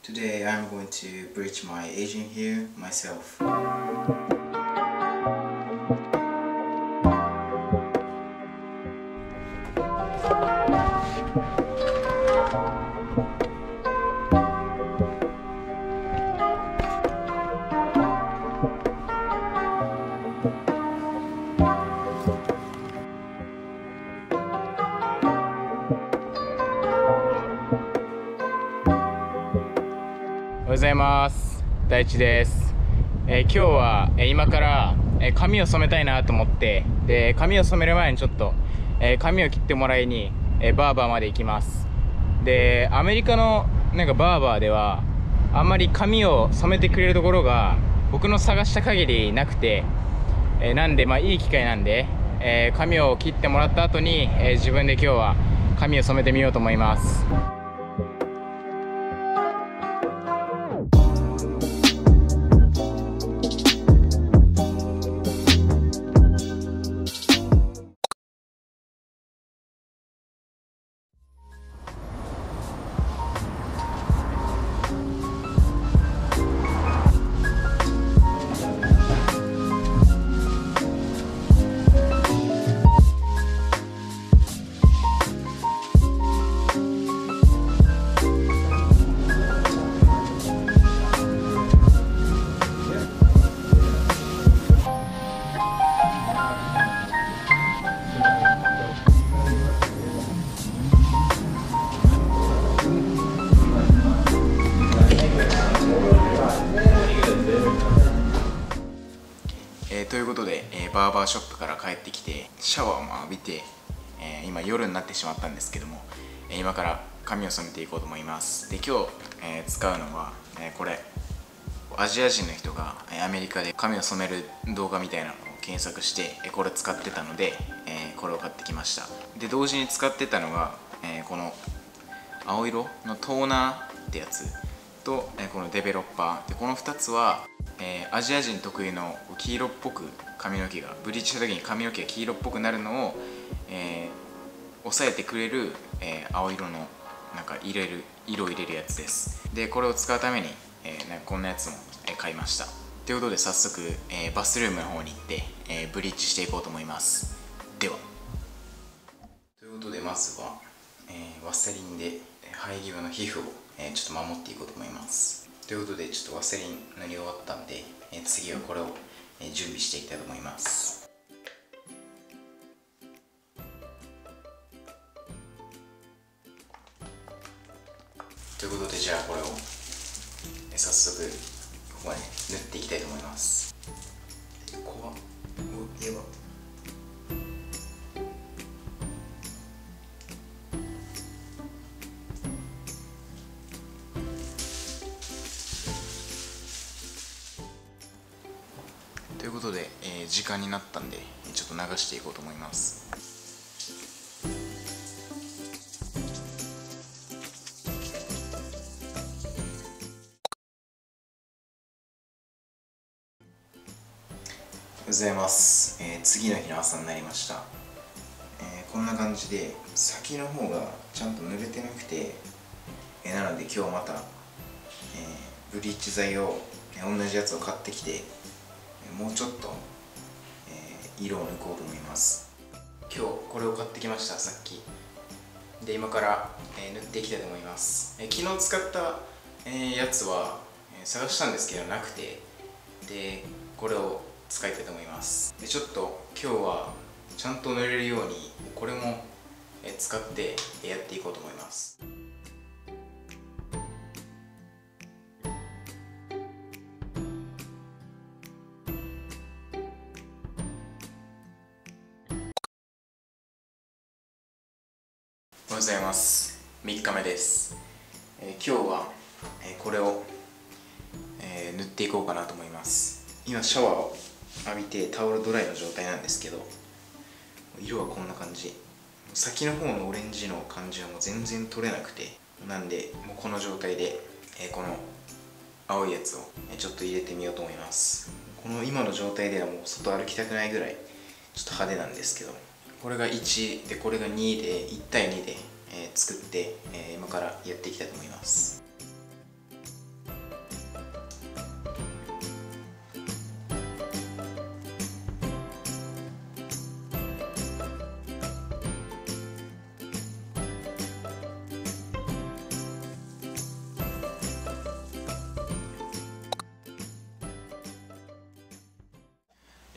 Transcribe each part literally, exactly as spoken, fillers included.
Today I'm going to bleach my Asian hair myself. おはようございます。大地です。えー、今日は、えー、今から、えー、髪を染めたいなと思って、で髪を染める前にちょっと、えー、髪を切ってもらいに、えー、バーバーまで行きます。でアメリカのなんかバーバーではあんまり髪を染めてくれるところが僕の探した限りなくて、えー、なんでまあいい機会なんで、えー、髪を切ってもらった後に、えー、自分で今日は髪を染めてみようと思います。えー、ということで、えー、バーバーショップから帰ってきてシャワーも浴びて、えー、今夜になってしまったんですけども、えー、今から髪を染めていこうと思います。で今日、えー、使うのは、えー、これアジア人の人がアメリカで髪を染める動画みたいなのを検索してこれ使ってたので、えー、これを買ってきました。で同時に使ってたのが、えー、この青色のトーナーってやつと、えー、このデベロッパーで、このふたつはえー、アジア人特有の黄色っぽく髪の毛がブリーチした時に髪の毛が黄色っぽくなるのを、えー、抑えてくれる、えー、青色のなんか入れる色を入れるやつです。でこれを使うために、えー、なんかこんなやつも買いました。ということで早速、えー、バスルームの方に行って、えー、ブリーチしていこうと思います。ではということでまずは、えー、ワセリンで生え際の皮膚を、えー、ちょっと守っていこうと思います。ということでちょっとワセリン塗り終わったんで、えー、次はこれを、えー、準備していきたいと思います。ということでじゃあこれを、えー、早速ここまで塗っていきたいと思います。怖っ、うわ、やばっ。ということで、えー、時間になったんでちょっと流していこうと思います。おはようございます、えー、次の日の朝になりました。えー、こんな感じで先の方がちゃんと濡れてなくて、えー、なので今日また、えー、ブリーチ剤を、えー、同じやつを買ってきてもうちょっと、えー、色を抜こうと思います。今日これを買ってきました。さっきで今から、えー、塗っていきたいと思います。えー、昨日使った、えー、やつは、えー、探したんですけどなくて、でこれを使いたいと思います。でちょっと今日はちゃんと塗れるようにこれも、えー、使ってやっていこうと思います。おはようございます。みっかめです。えー、今日は、えー、これを、えー、塗っていこうかなと思います。今シャワーを浴びてタオルドライの状態なんですけど、色はこんな感じ。先の方のオレンジの感じはもう全然取れなくて、なんでもうこの状態で、えー、この青いやつをちょっと入れてみようと思います。この今の状態ではもう外歩きたくないぐらいちょっと派手なんですけど、これがいちでこれがにでいち対にで、えー、作って、えー、今からやっていきたいと思います。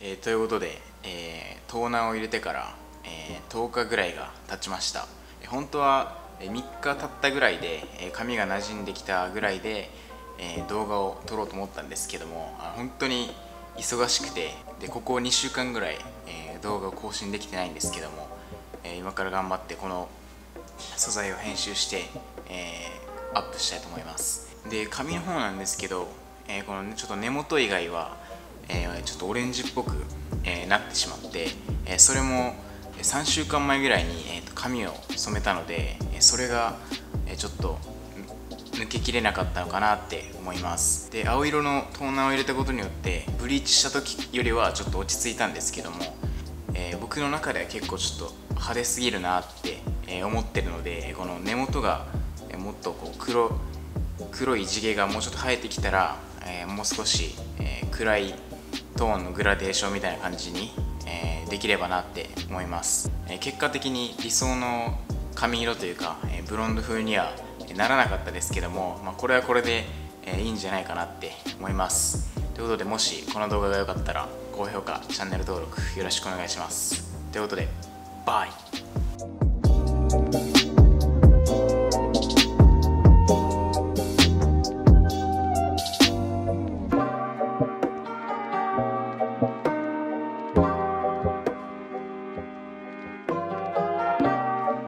えー、ということで、えー、トーナーを入れてから、えー、とおかぐらいが経ちました。本当はみっか経ったぐらいで、えー、髪が馴染んできたぐらいで、えー、動画を撮ろうと思ったんですけども、あ本当に忙しくて、でここにしゅうかんぐらい、えー、動画を更新できてないんですけども、えー、今から頑張ってこの素材を編集して、えー、アップしたいと思います。で髪の方なんですけど、えー、この、ね、ちょっと根元以外は、えー、ちょっとオレンジっぽく、えー、なってしまって、えー、それもさんしゅうかんまえぐらいに、えー、と髪を染めたので、それが、えー、ちょっと抜けきれなかったのかなって思います。で青色のトーナーを入れたことによってブリーチした時よりはちょっと落ち着いたんですけども、えー、僕の中では結構ちょっと派手すぎるなって、えー、思ってるので、この根元が、えー、もっとこう 黒, 黒い地毛がもうちょっと生えてきたら、えー、もう少し、えー、暗いトーンのグラデーションみたいな感じに、えー、できればなって思います。えー、結果的に理想の髪色というか、えー、ブロンド風にはならなかったですけども、まあ、これはこれで、えー、いいんじゃないかなって思います。ということで、もしこの動画が良かったら高評価、チャンネル登録よろしくお願いします。ということで、バイ。